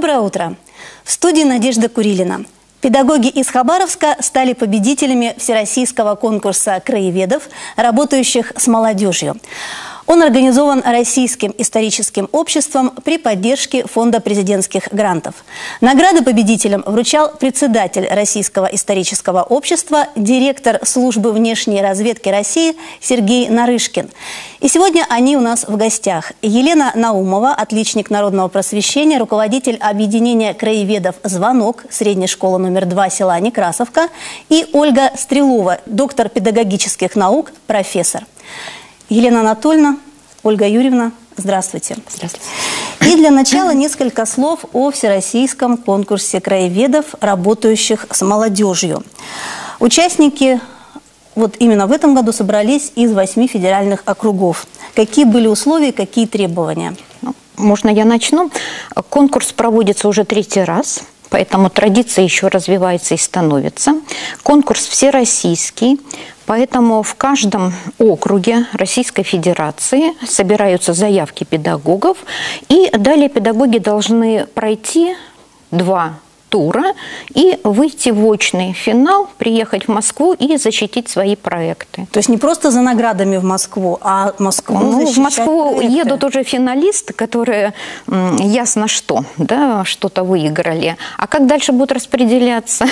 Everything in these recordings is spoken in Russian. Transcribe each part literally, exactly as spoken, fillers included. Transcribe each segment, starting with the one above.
Доброе утро. В студии Надежда Курилина. Педагоги из Хабаровска стали победителями всероссийского конкурса краеведов, работающих с молодежью. Он организован Российским историческим обществом при поддержке Фонда президентских грантов. Награды победителям вручал председатель Российского исторического общества, директор службы внешней разведки России Сергей Нарышкин. И сегодня они у нас в гостях. Елена Наумова, отличник народного просвещения, руководитель объединения краеведов «Звонок», средняя школа номер два села Некрасовка, и Ольга Стрелова, доктор педагогических наук, профессор. Елена Анатольевна, Ольга Юрьевна, здравствуйте. Здравствуйте. И для начала несколько слов о всероссийском конкурсе краеведов, работающих с молодежью. Участники вот именно в этом году собрались из восьми федеральных округов. Какие были условия, какие требования? Можно я начну? Конкурс проводится уже третий раз. Поэтому традиция еще развивается и становится. Конкурс всероссийский, поэтому в каждом округе Российской Федерации собираются заявки педагогов, и далее педагоги должны пройти два тура и выйти в очный финал, приехать в Москву и защитить свои проекты. То есть не просто за наградами в Москву, а Москву ну, в Москву проекты. Едут уже финалисты, которые ясно что, да, что-то выиграли. А как дальше будут распределяться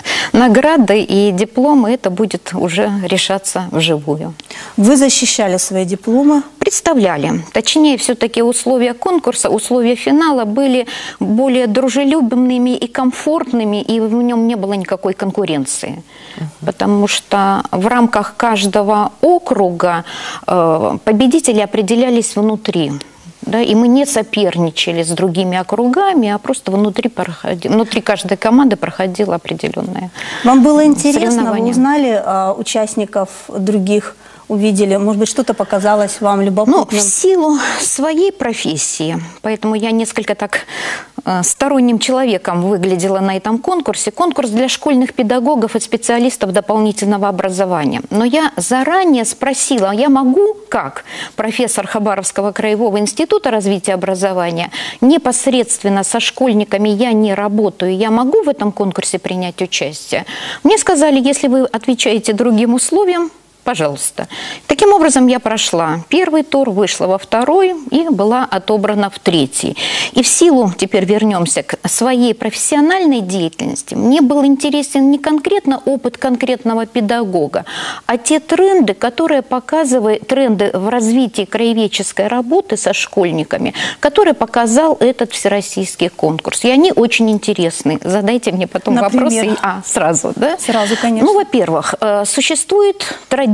награды и дипломы, это будет уже решаться вживую. Вы защищали свои дипломы? Представляли. Точнее, все-таки условия конкурса, условия финала были более дружелюбными и комфортными, и в нем не было никакой конкуренции. Uh-huh. Потому что в рамках каждого округа э, победители определялись внутри. Да, и мы не соперничали с другими округами, а просто внутри, проходи, внутри каждой команды проходило определенное. Вам было интересно, вы узнали а, участников других, увидели, может быть, что-то показалось вам любопытным? Ну, в силу своей профессии, поэтому я несколько так э, сторонним человеком выглядела на этом конкурсе. Конкурс для школьных педагогов и специалистов дополнительного образования. Но я заранее спросила, я могу, как профессор Хабаровского краевого института развития образования, непосредственно со школьниками я не работаю, я могу в этом конкурсе принять участие? Мне сказали, если вы отвечаете другим условиям, пожалуйста. Таким образом, я прошла первый тур, вышла во второй и была отобрана в третий. И в силу, теперь вернемся к своей профессиональной деятельности, мне был интересен не конкретно опыт конкретного педагога, а те тренды, которые показывают, тренды в развитии краеведческой работы со школьниками, которые показал этот всероссийский конкурс. И они очень интересны. Задайте мне потом Например? вопросы. А, сразу, да? Сразу, конечно. Ну, во-первых, существует традиция,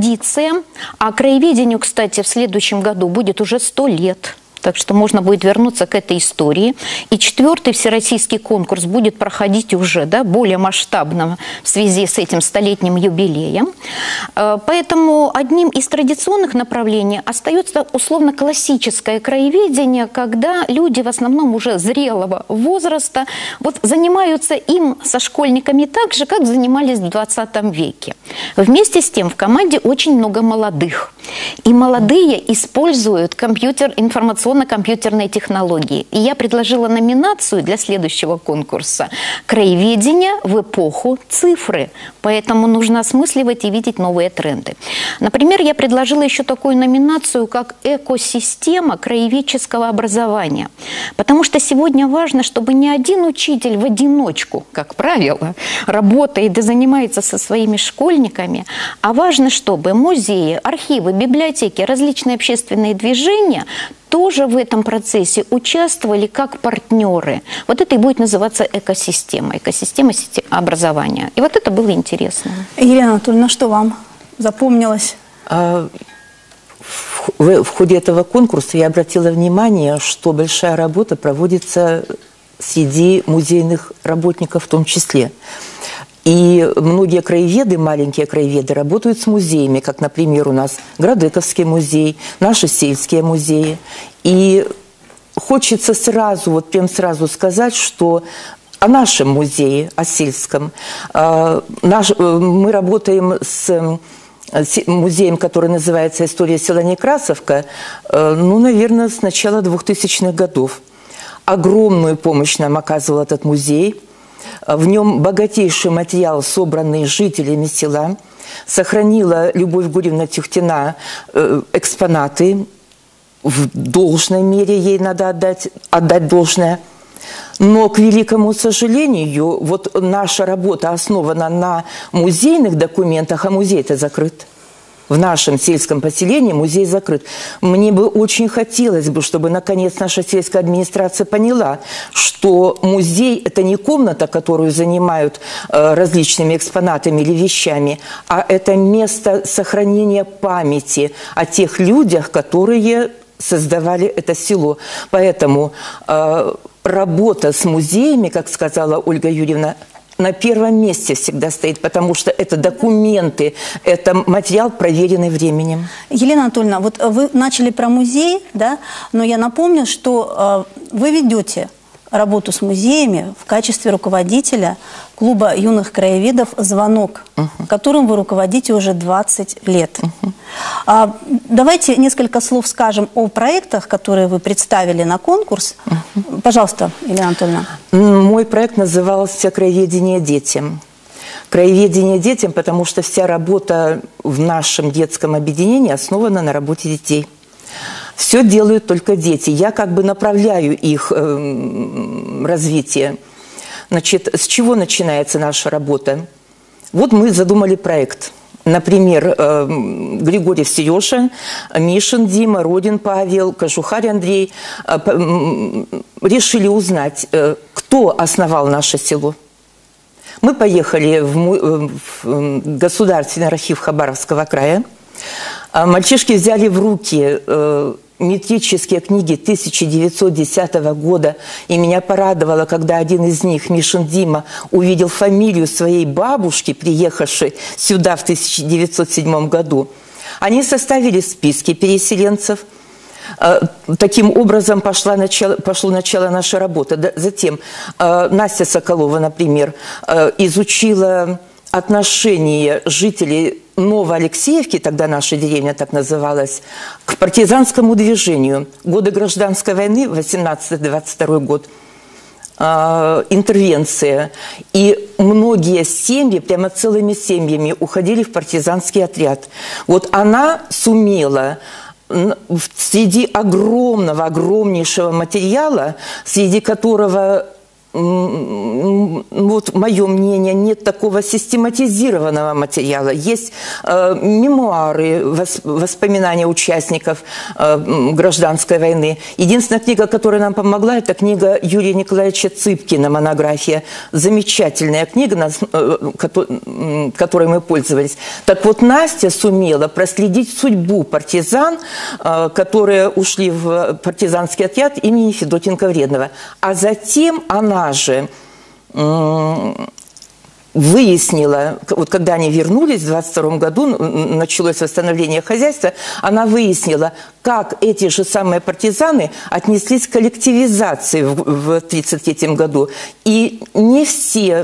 а краеведению, кстати, в следующем году будет уже сто лет. Так что можно будет вернуться к этой истории. И четвертый всероссийский конкурс будет проходить уже, да, более масштабно в связи с этим столетним юбилеем. Поэтому одним из традиционных направлений остается условно классическое краеведение, когда люди в основном уже зрелого возраста вот, занимаются им со школьниками так же, как занимались в двадцатом веке. Вместе с тем в команде очень много молодых. И молодые используют компьютер, информационно-компьютерные технологии. И я предложила номинацию для следующего конкурса «Краеведение в эпоху цифры». Поэтому нужно осмысливать и видеть новые тренды. Например, я предложила еще такую номинацию, как «Экосистема краеведческого образования». Потому что сегодня важно, чтобы не один учитель в одиночку, как правило, работает и занимается со своими школьниками, а важно, чтобы музеи, архивы, библиотеки, различные общественные движения тоже в этом процессе участвовали как партнеры. Вот это и будет называться экосистема, экосистема образования. И вот это было интересно. Елена Анатольевна, что вам запомнилось? В ходе этого конкурса я обратила внимание, что большая работа проводится среди музейных работников в том числе. И многие краеведы, маленькие краеведы, работают с музеями, как, например, у нас Градековский музей, наши сельские музеи. И хочется сразу, вот прям сразу сказать, что о нашем музее, о сельском. Наш, мы работаем с музеем, который называется «История села Некрасовка», ну, наверное, с начала двухтысячных годов. огромную помощь нам оказывал этот музей. В нем богатейший материал, собранный жителями села. Сохранила Любовь Гурьевна Тюхтина экспонаты. В должной мере ей надо отдать, отдать должное. Но, к великому сожалению, вот наша работа основана на музейных документах, а музей-то закрыт. В нашем сельском поселении музей закрыт. Мне бы очень хотелось бы, чтобы наконец наша сельская администрация поняла, что музей – это не комната, которую занимают э, различными экспонатами или вещами, а это место сохранения памяти о тех людях, которые создавали это село. Поэтому э, работа с музеями, как сказала Ольга Юрьевна, на первом месте всегда стоит, потому что это документы, это материал, проверенный временем. Елена Анатольевна, вот вы начали про музей, да, но я напомню, что э, вы ведете работу с музеями в качестве руководителя клуба юных краеведов «Звонок», uh-huh. которым вы руководите уже двадцать лет. Uh-huh. а, давайте несколько слов скажем о проектах, которые вы представили на конкурс. Uh-huh. Пожалуйста, Елена Анатольевна. Мой проект назывался «Краеведение детям». Краеведение детям, потому что вся работа в нашем детском объединении основана на работе детей. Все делают только дети. Я как бы направляю их э, развитие. Значит, с чего начинается наша работа? Вот мы задумали проект. Например, э, Григорьев Сережа, Мишин Дима, Родин Павел, Кожухарь Андрей э, э, решили узнать, э, кто основал наше село. Мы поехали в, в Государственный архив Хабаровского края. Мальчишки взяли в руки э, метрические книги тысяча девятьсот десятого года, и меня порадовало, когда один из них, Мишин Дима, увидел фамилию своей бабушки, приехавшей сюда в тысяча девятьсот седьмом году. Они составили списки переселенцев. Э, таким образом пошла начало, пошло начало нашей работы. Затем э, Настя Соколова, например, э, изучила отношение жителей Новоалексеевки, тогда наша деревня так называлась, к партизанскому движению. Годы гражданской войны, восемнадцатый двадцать второй год, э, интервенция. И многие семьи, прямо целыми семьями, уходили в партизанский отряд. Вот она сумела среди огромного, огромнейшего материала, среди которого, вот мое мнение, нет такого систематизированного материала. Есть э, мемуары, вос, воспоминания участников э, гражданской войны. Единственная книга, которая нам помогла, это книга Юрия Николаевича Цыпкина, монография. Замечательная книга, э, которой мы пользовались. Так вот, Настя сумела проследить судьбу партизан, э, которые ушли в партизанский отряд имени Федотенко-Вредного. А затем она же выяснила, вот когда они вернулись в двадцать втором году, началось восстановление хозяйства, она выяснила, как эти же самые партизаны отнеслись к коллективизации в тридцать третьем году. И не все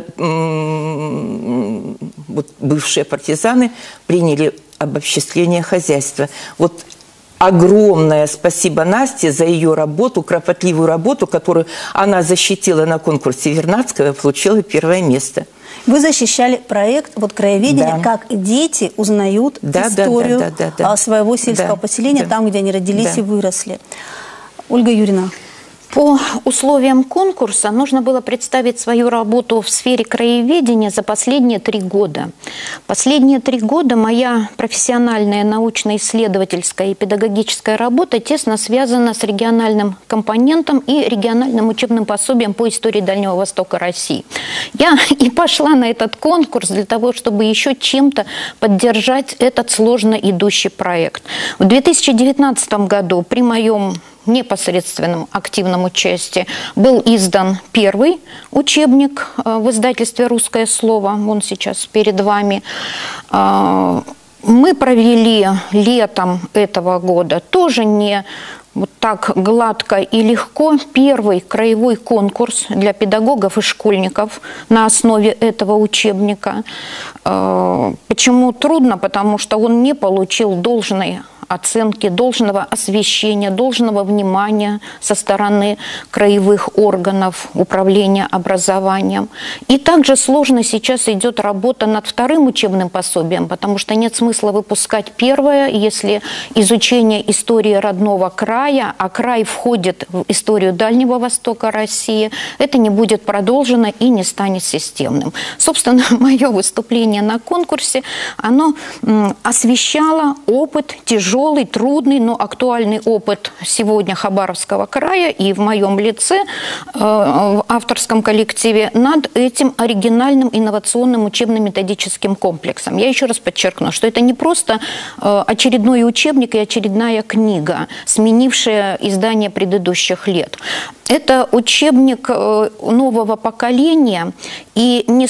вот, бывшие партизаны приняли обобществление хозяйства. Вот огромное спасибо Насте за ее работу, кропотливую работу, которую она защитила на конкурсе Вернадского и получила первое место. Вы защищали проект вот краеведения, да. Как дети узнают да, историю да, да, да, да, своего сельского да, поселения, да, там, где они родились да. и выросли. Ольга Юрьевна. По условиям конкурса нужно было представить свою работу в сфере краеведения за последние три года. Последние три года моя профессиональная научно-исследовательская и педагогическая работа тесно связана с региональным компонентом и региональным учебным пособием по истории Дальнего Востока России. Я и пошла на этот конкурс для того, чтобы еще чем-то поддержать этот сложно идущий проект. В две тысячи девятнадцатом году при моем непосредственном активном участии был издан первый учебник в издательстве «Русское слово». Он сейчас перед вами. Мы провели летом этого года тоже не вот так гладко и легко. Первый краевой конкурс для педагогов и школьников на основе этого учебника. Почему трудно? Потому что он не получил должной оценки, должного освещения, должного внимания со стороны краевых органов управления образованием. И также сложно сейчас идет работа над вторым учебным пособием, потому что нет смысла выпускать первое, если изучение истории родного края, а край входит в историю Дальнего Востока России, это не будет продолжено и не станет системным. Собственно, мое выступление на конкурсе, оно освещало опыт тяжелый, Тяжелый, трудный, но актуальный опыт сегодня Хабаровского края и в моем лице, э, в авторском коллективе, над этим оригинальным инновационным учебно-методическим комплексом. Я еще раз подчеркну, что это не просто э, очередной учебник и очередная книга, сменившая издание предыдущих лет. Это учебник нового поколения, и не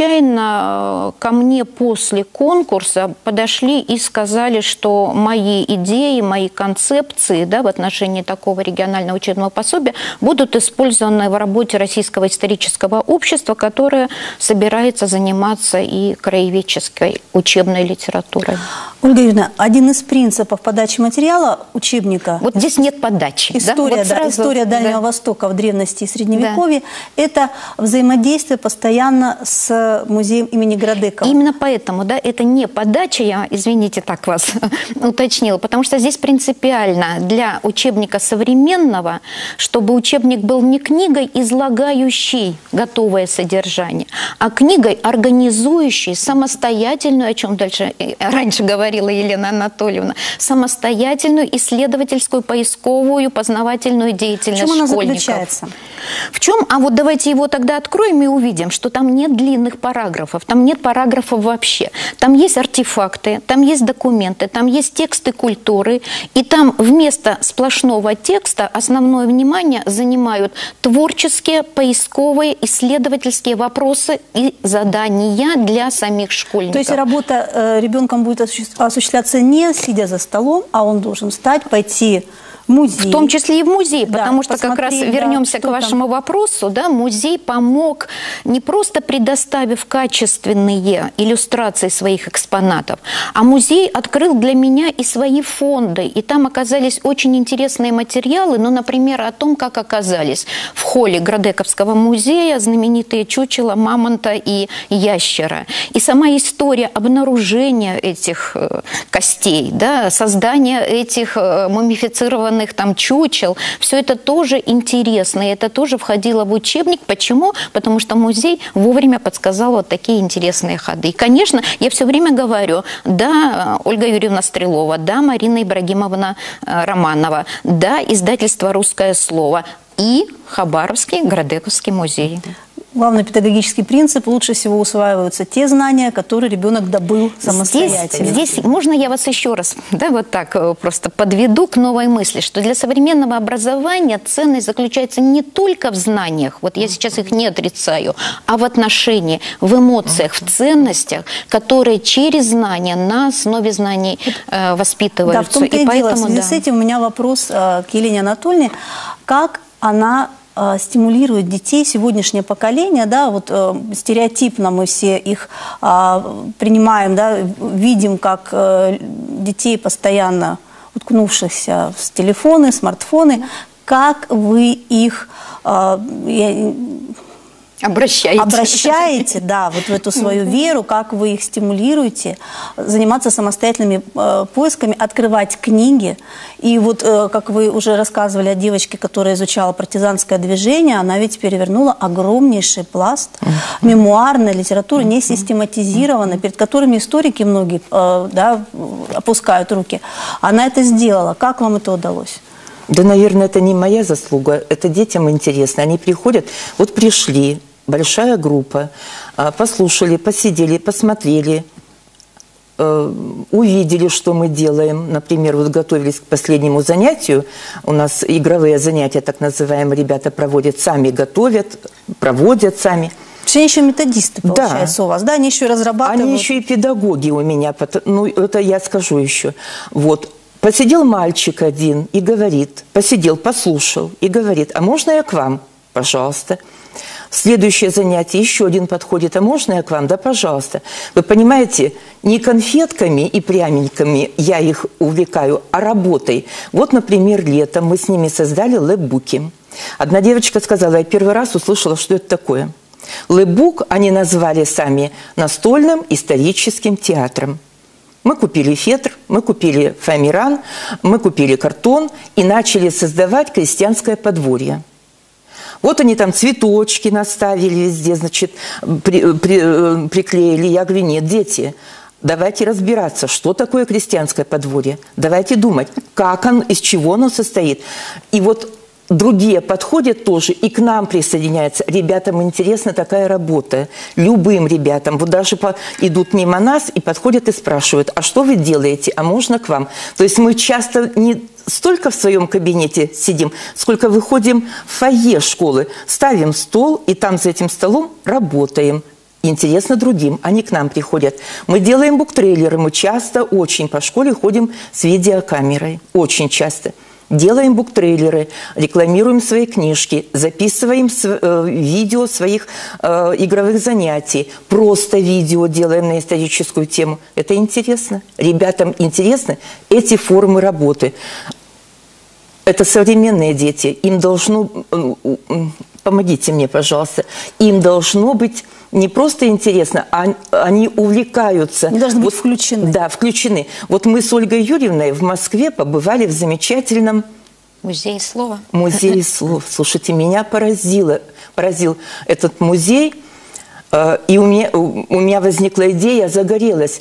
случайно ко мне после конкурса подошли и сказали, что мои идеи, мои концепции, да, в отношении такого регионального учебного пособия будут использованы в работе Российского исторического общества, которое собирается заниматься и краеведческой учебной литературой. Ольга Юрьевна, один из принципов подачи материала учебника... Вот здесь нет подачи. История, да? да, Вот история Дальнего да. Востока в древности и Средневековье, да. Это взаимодействие постоянно с музеем имени Градекова. Именно поэтому, да, это не подача, я, извините, так вас уточнила, потому что здесь принципиально для учебника современного, чтобы учебник был не книгой, излагающей готовое содержание, а книгой, организующей самостоятельную, о чем дальше раньше говорила Елена Анатольевна, самостоятельную исследовательскую, поисковую, познавательную деятельность школьников. В чем она школьников. заключается? В чем? А вот давайте его тогда откроем и увидим, что там нет длинных параграфов, там нет параграфов вообще. Там есть артефакты, там есть документы, там есть тексты культуры, и там вместо сплошного текста основное внимание занимают творческие, поисковые, исследовательские вопросы и задания для самих школьников. То есть работа э, ребенком будет осуществляться не сидя за столом, а он должен встать, пойти в музей. В том числе и в музей, да, потому что как раз вернемся да, к вашему там. вопросу, да, музей помог, не просто предоставив качественные иллюстрации своих экспонатов, а музей открыл для меня и свои фонды, и там оказались очень интересные материалы, ну, например, о том, как оказались в холле Градековского музея знаменитые чучела мамонта и ящера. И сама история обнаружения этих э, костей, да, создания этих э, мумифицированных там чучел, все это тоже интересно, и это тоже входило в учебник. Почему? Потому что музей вовремя подсказал вот такие интересные ходы. И, конечно, я все время говорю, да, Ольга Юрьевна Стрелова, да, Марина Ибрагимовна Романова, да, издательство «Русское слово» и Хабаровский Градековский музей. Главный педагогический принцип: лучше всего усваиваются те знания, которые ребенок добыл самостоятельно. Здесь, здесь можно я вас еще раз, да, вот так просто подведу к новой мысли, что для современного образования ценность заключается не только в знаниях, вот я сейчас их не отрицаю, а в отношении, в эмоциях, в ценностях, которые через знания, на основе знаний э, воспитываются. Да, в том-то и, и поэтому, дело. В связи да. с этим у меня вопрос э, к Елене Анатольевне. Как она стимулирует детей, сегодняшнее поколение, да, вот э, стереотипно мы все их э, принимаем, да, видим, как э, детей, постоянно уткнувшихся в телефоны, смартфоны, как вы их э, я, Обращаете. Обращаете, да, вот в эту свою веру, как вы их стимулируете, заниматься самостоятельными э, поисками, открывать книги. И вот, э, как вы уже рассказывали о девочке, которая изучала партизанское движение, она ведь перевернула огромнейший пласт мемуарной литературы, не систематизированной, перед которыми историки многие э, да, опускают руки. Она это сделала. Как вам это удалось? Да, наверное, это не моя заслуга, это детям интересно. Они приходят, вот пришли, большая группа, послушали, посидели, посмотрели, увидели, что мы делаем. Например, вот готовились к последнему занятию, у нас игровые занятия, так называемые, ребята проводят сами, готовят, проводят сами. Все еще методисты, получается, да. у вас, да? Они еще разрабатывают. Они еще и педагоги у меня, ну, это я скажу еще. Вот. посидел мальчик один и говорит, посидел, послушал и говорит, а можно я к вам? Пожалуйста. Следующее занятие, еще один подходит, а можно я к вам? Да, пожалуйста. Вы понимаете, не конфетками и пряниками я их увлекаю, а работой. Вот, например, летом мы с ними создали лэпбуки. Одна девочка сказала, я первый раз услышала, что это такое. Лэпбук они назвали сами настольным историческим театром. Мы купили фетр, мы купили фоамиран, мы купили картон и начали создавать крестьянское подворье. Вот они там цветочки наставили везде, значит, при, при, приклеили. Я говорю, нет, дети, давайте разбираться, что такое крестьянское подворье. Давайте думать, как оно, из чего оно состоит. И вот другие подходят тоже и к нам присоединяются. Ребятам интересна такая работа. Любым ребятам. Вот даже по, идут мимо нас и подходят и спрашивают, а что вы делаете? А можно к вам? То есть мы часто не столько в своем кабинете сидим, сколько выходим в фойе школы, ставим стол и там за этим столом работаем. Интересно другим, они к нам приходят. Мы делаем буктрейлеры, мы часто очень по школе ходим с видеокамерой. Очень часто. Делаем буктрейлеры, рекламируем свои книжки, записываем э, видео своих э, игровых занятий, просто видео делаем на историческую тему. Это интересно. Ребятам интересны эти формы работы. Это современные дети. Им должно... Помогите мне, пожалуйста. Им должно быть не просто интересно, а они увлекаются. Они должны быть вот, включены. Да, включены. Вот мы с Ольгой Юрьевной в Москве побывали в замечательном... Музей слова. Музей слов. Слушайте, меня поразило, поразил этот музей. И у меня, у меня возникла идея, я загорелась.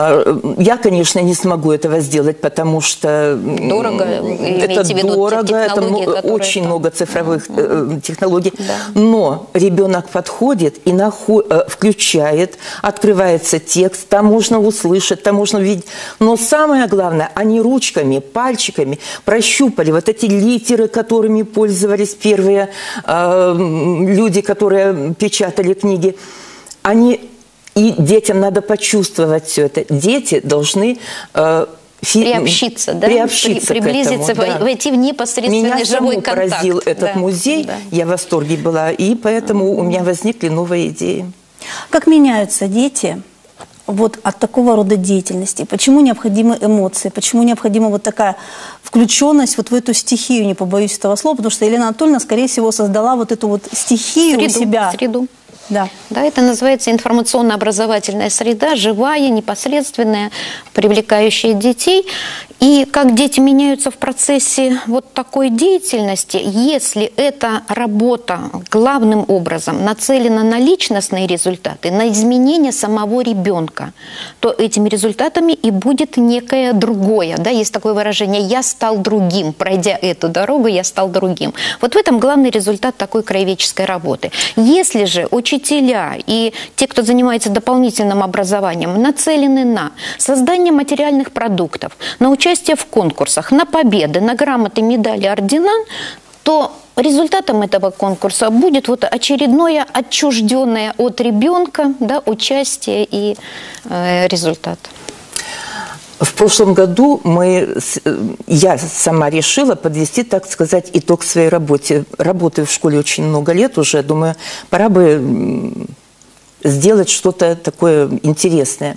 Я, конечно, не смогу этого сделать, потому что дорого, это дорого, это очень там... много цифровых mm-hmm. технологий. Да. Но ребенок подходит и наход... включает, открывается текст, там можно услышать, там можно увидеть. Но самое главное, они ручками, пальчиками прощупали вот эти литеры, которыми пользовались первые э, люди, которые печатали книги. Они, и детям надо почувствовать все это. Дети должны э, фи, приобщиться, да? приобщиться При, приблизиться, к этому, да. войти в непосредственный меня живой контакт. Меня поразил этот да, музей, да. Я в восторге была, и поэтому mm-hmm. у меня возникли новые идеи. Как меняются дети вот от такого рода деятельности? Почему необходимы эмоции? Почему необходима вот такая включенность вот в эту стихию, не побоюсь этого слова, потому что Елена Анатольевна, скорее всего, создала вот эту вот стихию среду, у себя. Среду. Да. Да, это называется информационно-образовательная среда, живая, непосредственная, привлекающая детей. И как дети меняются в процессе вот такой деятельности, если эта работа главным образом нацелена на личностные результаты, на изменение самого ребенка, то этими результатами и будет некое другое. Да? Есть такое выражение «я стал другим», пройдя эту дорогу, я стал другим. Вот в этом главный результат такой краеведческой работы. Если же учителя и те, кто занимается дополнительным образованием, нацелены на создание материальных продуктов, на участие в конкурсах, на победы, на грамоты, медали, ордена, то результатом этого конкурса будет вот очередное отчужденное от ребенка, да, участие и э, результат. В прошлом году мы, я сама решила подвести, так сказать, итог своей работе. Работаю в школе очень много лет уже, думаю, пора бы сделать что-то такое интересное.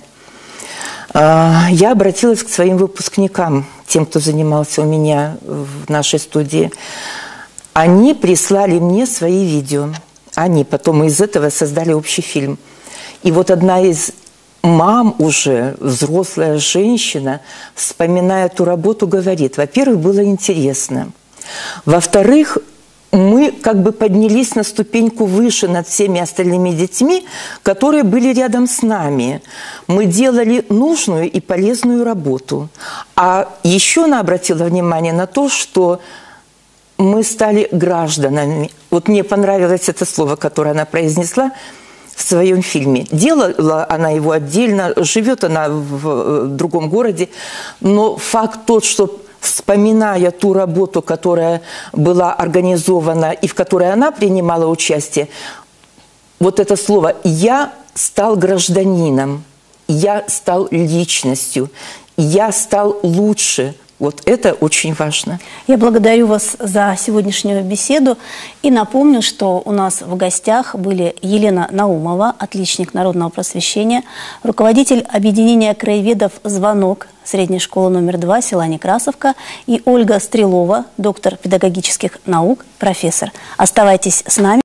Я обратилась к своим выпускникам, тем, кто занимался у меня в нашей студии. Они прислали мне свои видео. Они потом из этого создали общий фильм. И вот одна из мам уже, взрослая женщина, вспоминая эту работу, говорит, во-первых, было интересно. Во-вторых, мы как бы поднялись на ступеньку выше над всеми остальными детьми, которые были рядом с нами. Мы делали нужную и полезную работу. А еще она обратила внимание на то, что мы стали гражданами. Вот мне понравилось это слово, которое она произнесла в своем фильме. Делала она его отдельно, живет она в другом городе, но факт тот, что вспоминая ту работу, которая была организована и в которой она принимала участие, вот это слово «я стал гражданином», «я стал личностью», «я стал лучше», Вот это очень важно. Я благодарю вас за сегодняшнюю беседу и напомню, что у нас в гостях были Елена Наумова, отличник народного просвещения, руководитель объединения краеведов «Звонок» средней школы номер два села Некрасовка, и Ольга Стрелова, доктор педагогических наук, профессор. Оставайтесь с нами.